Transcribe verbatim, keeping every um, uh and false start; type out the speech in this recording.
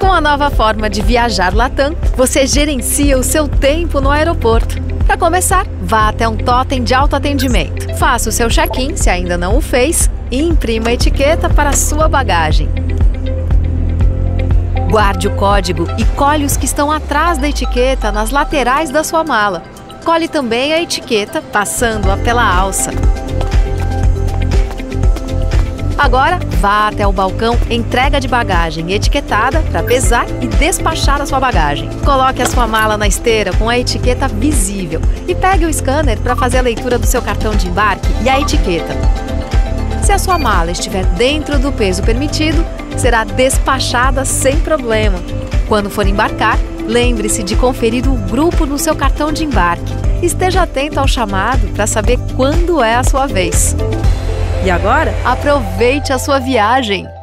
Com a nova forma de viajar Latam, você gerencia o seu tempo no aeroporto. Para começar, vá até um totem de autoatendimento. Faça o seu check-in, se ainda não o fez, e imprima a etiqueta para a sua bagagem. Guarde o código e colhe os que estão atrás da etiqueta nas laterais da sua mala. Colhe também a etiqueta passando-a pela alça. Agora, vá até o balcão entrega de bagagem etiquetada para pesar e despachar a sua bagagem. Coloque a sua mala na esteira com a etiqueta visível e pegue o scanner para fazer a leitura do seu cartão de embarque e a etiqueta. Se a sua mala estiver dentro do peso permitido, será despachada sem problema. Quando for embarcar, lembre-se de conferir o grupo no seu cartão de embarque. Esteja atento ao chamado para saber quando é a sua vez. E agora, aproveite a sua viagem!